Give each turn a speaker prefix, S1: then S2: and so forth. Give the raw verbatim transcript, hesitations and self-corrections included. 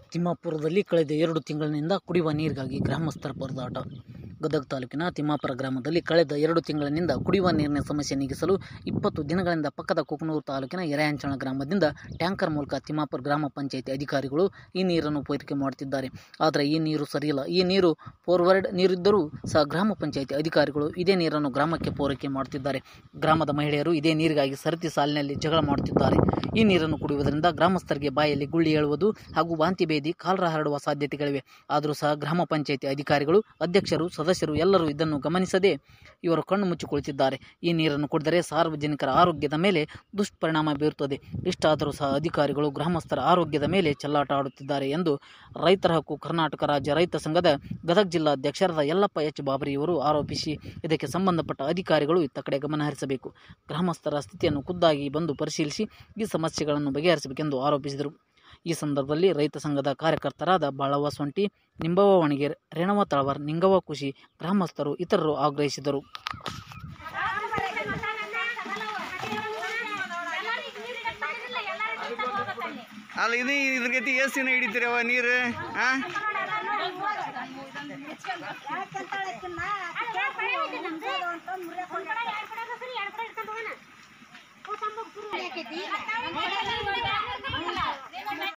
S1: ತಿಮ್ಮಾಪುರದಲ್ಲಿ ಕಳೆದ ಎರಡು ತಿಂಗಳಿನಿಂದ ಕುಡಿಯುವ ನೀರಿಗಾಗಿ ಗ್ರಾಮಸ್ಥರ ಪರದಾಟ. ಗದಗ ತಾಲೂಕಿನ ತಿಮ್ಮಾಪುರ ಗ್ರಾಮದಲ್ಲಿ ಕಳೆದ ಎರಡು ತಿಂಗಳಿನಿಂದ ಕುಡಿಯುವ ನೀರಿನ ಸಮಸ್ಯೆ ನೀಗಿಸಲು ಇಪ್ಪತ್ತು ದಿನಗಳಿಂದ ಪಕ್ಕದ ಕುಕನೂರು ತಾಲೂಕಿನ ಯರೇಹಂಚಣ ಗ್ರಾಮದಿಂದ ಟ್ಯಾಂಕರ್ ಮೂಲಕ ತಿಮ್ಮಾಪುರ ಗ್ರಾಮ ಪಂಚಾಯಿತಿ ಅಧಿಕಾರಿಗಳು ಈ ನೀರನ್ನು ಪೂರೈಕೆ ಮಾಡುತ್ತಿದ್ದಾರೆ. ಆದರೆ ಈ ನೀರು ಸರಿಯಿಲ್ಲ. ಈ ನೀರು ಫಾರ್ವರ್ಡ್ ನೀರಿದ್ದರೂ ಸಹ ಗ್ರಾಮ ಪಂಚಾಯಿತಿ ಅಧಿಕಾರಿಗಳು ಇದೇ ನೀರನ್ನು ಗ್ರಾಮಕ್ಕೆ ಪೂರೈಕೆ ಮಾಡುತ್ತಿದ್ದಾರೆ. ಗ್ರಾಮದ ಮಹಿಳೆಯರು ಇದೇ ನೀರಿಗಾಗಿ ಸರತಿ ಸಾಲಿನಲ್ಲಿ ಜಗಳ ಮಾಡುತ್ತಿದ್ದಾರೆ. ಈ ನೀರನ್ನು ಕುಡಿಯುವುದರಿಂದ ಗ್ರಾಮಸ್ಥರಿಗೆ ಬಾಯಲ್ಲಿ ಗುಳ್ಳಿ ಏಳುವುದು ಹಾಗೂ ವಾಂತಿ ಭೇದಿ ಕಾಲರ ಹರಡುವ ಸಾಧ್ಯತೆಗಳಿವೆ. ಆದರೂ ಸಹ ಗ್ರಾಮ ಪಂಚಾಯಿತಿ ಅಧಿಕಾರಿಗಳು, ಅಧ್ಯಕ್ಷರು, ಸದಸ್ಯರು ಎಲ್ಲರೂ ಇದನ್ನು ಗಮನಿಸದೆ ಇವರು ಕಣ್ಣು ಮುಚ್ಚಿ ಕುಳಿತಿದ್ದಾರೆ. ಈ ನೀರನ್ನು ಕುಡಿದರೆ ಸಾರ್ವಜನಿಕರ ಆರೋಗ್ಯದ ಮೇಲೆ ದುಷ್ಪರಿಣಾಮ ಬೀರುತ್ತದೆ. ಇಷ್ಟಾದರೂ ಸಹ ಅಧಿಕಾರಿಗಳು ಗ್ರಾಮಸ್ಥರ ಆರೋಗ್ಯದ ಮೇಲೆ ಚೆಲ್ಲಾಟ ಆಡುತ್ತಿದ್ದಾರೆ ಎಂದು ರೈತರ ಹಕ್ಕು ಕರ್ನಾಟಕ ರಾಜ್ಯ ರೈತ ಸಂಘದ ಗದಗ ಜಿಲ್ಲಾ ಅಧ್ಯಕ್ಷರಾದ ಯಲ್ಲಪ್ಪ ಎಚ್ ಬಾಬರಿ ಇವರು ಆರೋಪಿಸಿ, ಇದಕ್ಕೆ ಸಂಬಂಧಪಟ್ಟ ಅಧಿಕಾರಿಗಳು ಇತ್ತ ಕಡೆ ಗಮನ ಹರಿಸಬೇಕು, ಗ್ರಾಮಸ್ಥರ ಸ್ಥಿತಿಯನ್ನು ಖುದ್ದಾಗಿ ಬಂದು ಪರಿಶೀಲಿಸಿ ಈ ಸಮಸ್ಯೆಗಳನ್ನು ಬಗೆಹರಿಸಬೇಕೆಂದು ಆರೋಪಿಸಿದರು. ಈ ಸಂದರ್ಭದಲ್ಲಿ ರೈತ ಸಂಘದ ಕಾರ್ಯಕರ್ತರಾದ ಬಾಳವ್ವ ಸೊಂಟಿ, ನಿಂಬವ್ವ ವಣಗೇರ್, ರೇಣವ್ವ ತಳವಾರ್, ನಿಂಗವ್ವ ಖುಷಿ, ಗ್ರಾಮಸ್ಥರು ಇತರರು ಆಗ್ರಹಿಸಿದರು.
S2: ಅಲ್ಲ ಇದು ಇದ್ರ ಗತಿ ಎಷ್ಟು ದಿನ ಹಿಡಿತೀರವ ನೀರು? ಹಾಂ